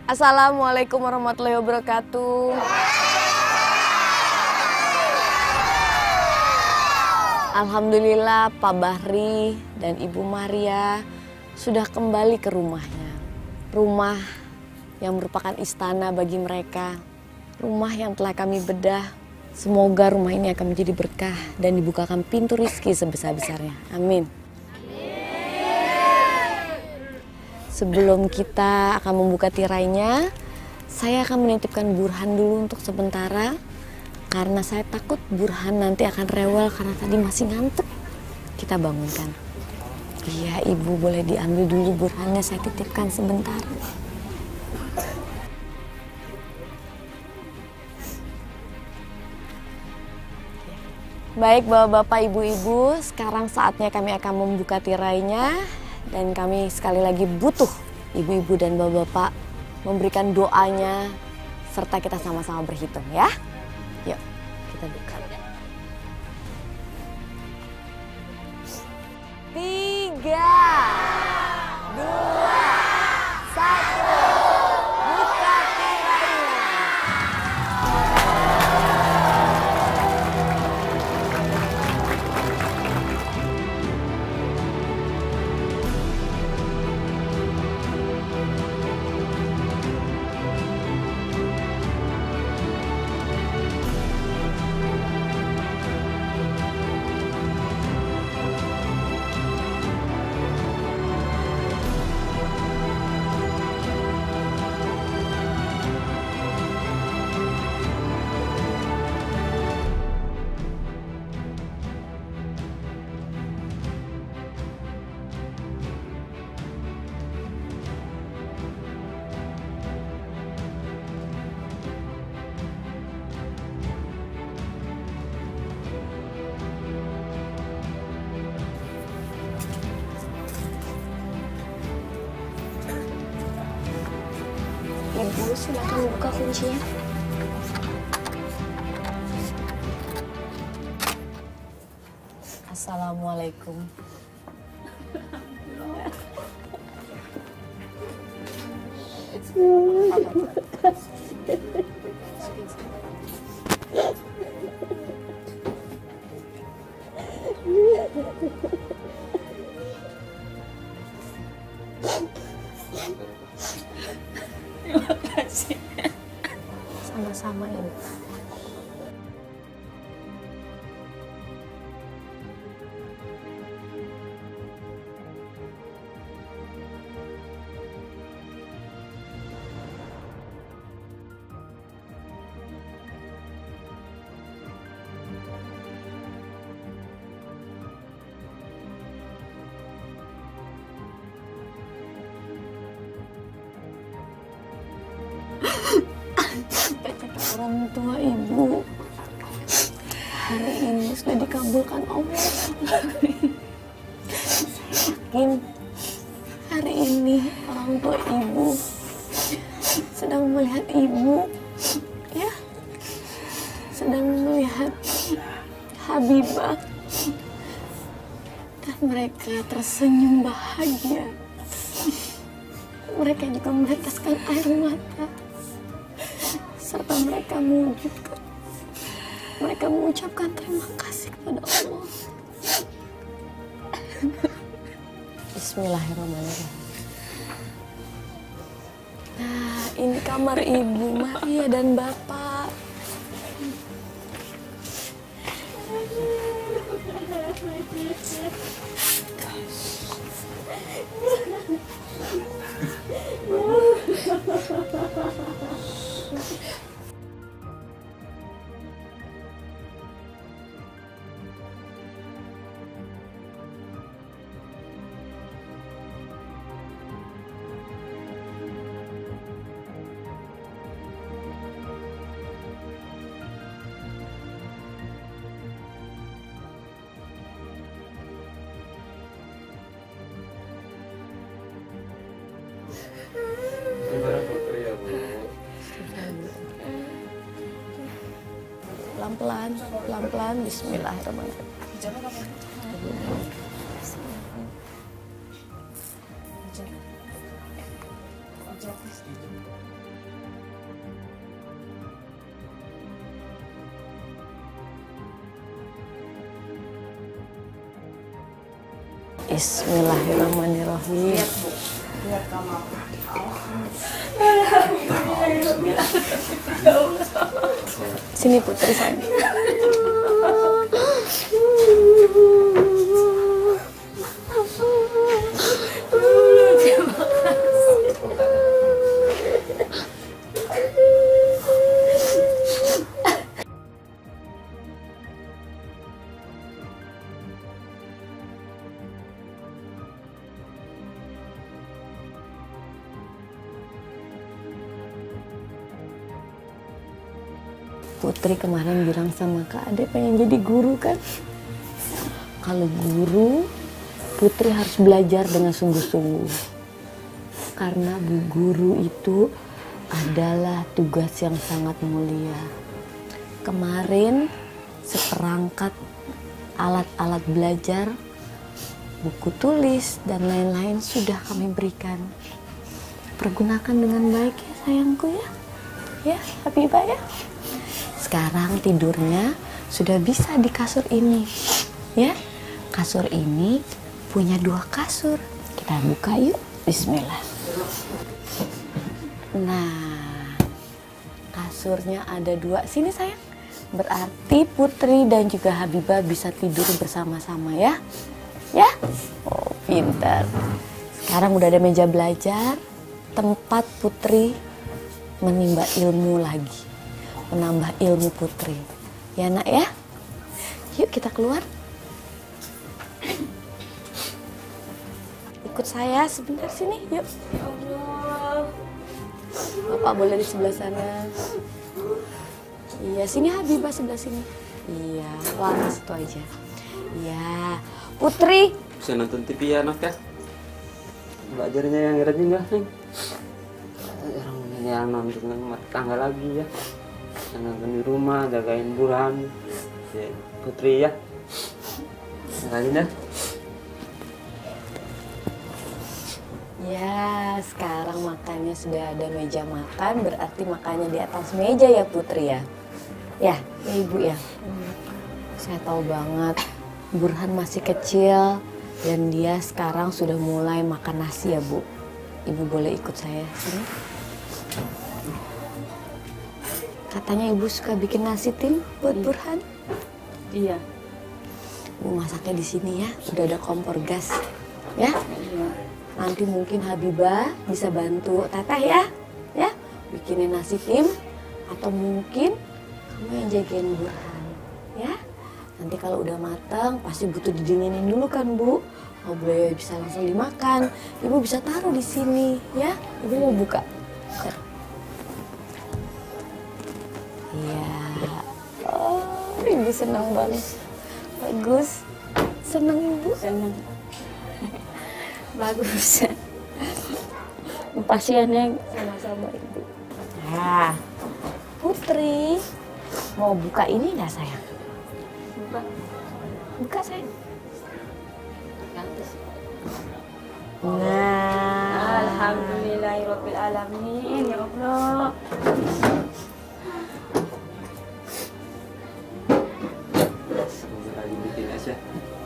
Assalamualaikum warahmatullahi wabarakatuh. Alhamdulillah Pak Bahri dan Ibu Maria sudah kembali ke rumahnya. Rumah yang merupakan istana bagi mereka. Rumah yang telah kami bedah. Semoga rumah ini akan menjadi berkah dan dibukakan pintu rizki sebesar-besarnya. Amin. Sebelum kita akan membuka tirainya, saya akan menitipkan Burhan dulu untuk sementara. Karena saya takut Burhan nanti akan rewel karena tadi masih ngantuk. Kita bangunkan. Iya, Ibu boleh diambil dulu Burhannya, saya titipkan sebentar. Baik Bapak-bapak, Ibu-ibu, sekarang saatnya kami akan membuka tirainya. Dan kami sekali lagi butuh ibu-ibu dan bapak-bapak memberikan doanya serta kita sama-sama berhitung ya. Yuk kita buka. 3, 2, 1, buka tirainya. Ibu, silakan buka kuncinya. Assalamualaikum. Terima kasih. Sama-sama Ibu. Orang tua Ibu hari ini sudah dikabulkan Allah. Saya yakin hari ini orang tua Ibu sedang melihat Ibu, ya, sedang melihat Habibah, dan mereka tersenyum bahagia. Mereka juga meneteskan air mata. Serta mereka mengucapkan terima kasih kepada Allah. Bismillahirrahmanirrahim. Nah, ini kamar Ibu Maria dan Bapak. Pelan-pelan, pelan-pelan, bismillahirrahmanirrahim. Bismillahirrahmanirrahim. Lihat Bu, lihat kamu. Sini Putri sayang. Putri kemarin bilang sama Kak Ade pengen jadi guru kan? Kalau guru, Putri harus belajar dengan sungguh-sungguh. Karena bu guru itu adalah tugas yang sangat mulia. Kemarin seperangkat alat-alat belajar, buku tulis dan lain-lain sudah kami berikan. Pergunakan dengan baik ya sayangku ya. Ya, Habibah ya. Sekarang tidurnya sudah bisa di kasur ini, ya. Kasur ini punya 2 kasur. Kita buka yuk, bismillah. Nah, kasurnya ada 2. Sini sayang. Berarti Putri dan juga Habibah bisa tidur bersama-sama ya. Ya? Oh, pintar. Sekarang udah ada meja belajar, tempat Putri menimba ilmu lagi. Menambah ilmu Putri. Ya nak ya? Yuk kita keluar. Ikut saya sebentar sini, yuk. Ya Allah. Bapak boleh di sebelah sana. Iya, sini Habibah sebelah sini. Iya, warna situ aja. Iya, Putri. Bisa nonton TV ya anak ya? Belajarnya yang rajin nggak nih? Yang nonton rumah tangga lagi ya. Yang nonton di rumah, jagain Burhan, ya, Putri ya. Rajin ya. Ya, sekarang makannya sudah ada meja makan, berarti makannya di atas meja ya Putri ya. Ya, Ibu ya. Saya tahu banget Burhan masih kecil dan dia sekarang sudah mulai makan nasi ya Bu. Ibu boleh ikut saya sini. Katanya Ibu suka bikin nasi tim buat Burhan. Iya. Bu masaknya di sini ya, udah ada kompor gas. Ya. Iya. Nanti mungkin Habibah bisa bantu Teteh ya. Ya, bikinin nasi tim atau mungkin kamu yang jagain Burhan. Ya. Nanti kalau udah matang pasti butuh didinginin dulu kan, Bu. Oh, boleh bisa langsung dimakan. Ibu bisa taruh di sini, ya. Ibu mau buka. Iya. Oh, Ibu senang banget. Bagus. Senang Ibu. Senang. Bagus. Pasiennya sama-sama Ibu. Nah, Putri mau buka ini nggak sayang? Buka. Buka sayang. Gratis. Nah, Alhamdulillahirabbil alamin ya Allah. Semoga lagi bikin es ya.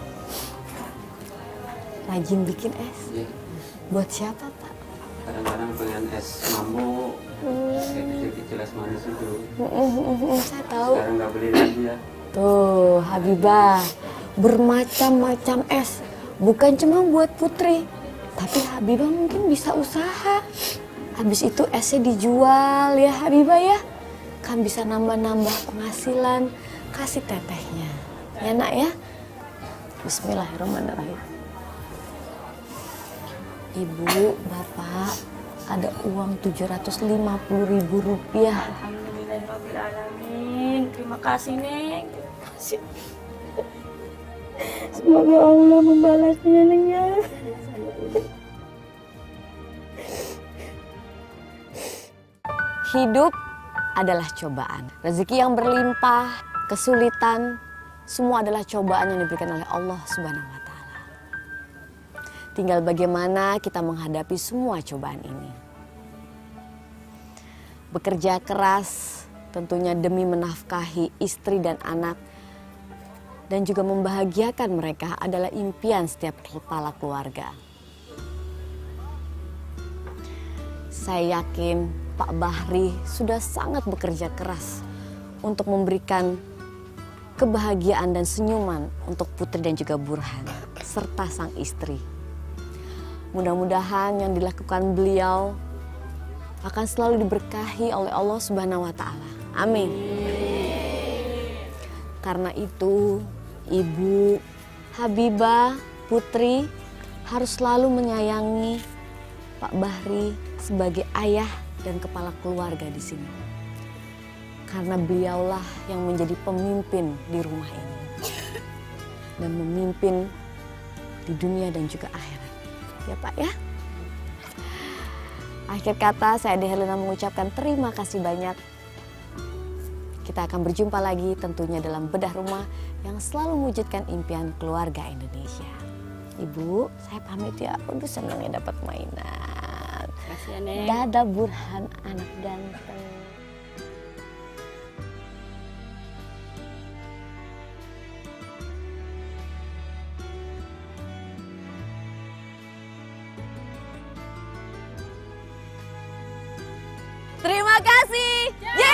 rajin bikin es. Iya. Buat siapa Pak? Kadang-kadang pengen es mambo, kayak kecil-kecil es manis itu. Saya tahu. Sekarang nggak beli lagi ya. Tuh, Habibah, bermacam-macam es. Bukan cuma buat Putri, tapi Habibah mungkin bisa usaha. Habis itu esnya dijual ya Habibah ya. Kan bisa nambah-nambah penghasilan, kasih tetehnya. Ya nak ya. Bismillahirrahmanirrahim. Ibu, Bapak, ada uang 750.000 rupiah. Alhamdulillahirabbil alamin. Terima kasih, Neng. Terima kasih. Semoga Allah membalasnya, Neng ya. Hidup adalah cobaan. Rezeki yang berlimpah, kesulitan, semua adalah cobaan yang diberikan oleh Allah Subhanahu wa Ta'ala. Tinggal bagaimana kita menghadapi semua cobaan ini. Bekerja keras tentunya demi menafkahi istri dan anak dan juga membahagiakan mereka adalah impian setiap kepala keluarga. Saya yakin Pak Bahri sudah sangat bekerja keras untuk memberikan kebahagiaan dan senyuman untuk Putri dan juga Burhan serta sang istri. Mudah-mudahan yang dilakukan beliau akan selalu diberkahi oleh Allah Subhanahu wa taala. Amin. Karena itu, Ibu Habibah Putri harus selalu menyayangi Pak Bahri sebagai ayah dan kepala keluarga di sini. Karena beliaulah yang menjadi pemimpin di rumah ini. Dan memimpin di dunia dan juga akhirat. Ya Pak ya. Akhir kata saya Dehelena mengucapkan terima kasih banyak. Kita akan berjumpa lagi tentunya dalam Bedah Rumah yang selalu mewujudkan impian keluarga Indonesia. Ibu, saya pamit ya. Aduh senangnya dapat mainan. Makasih ya, Neng. Dadah Burhan, anak ganteng. Terima kasih.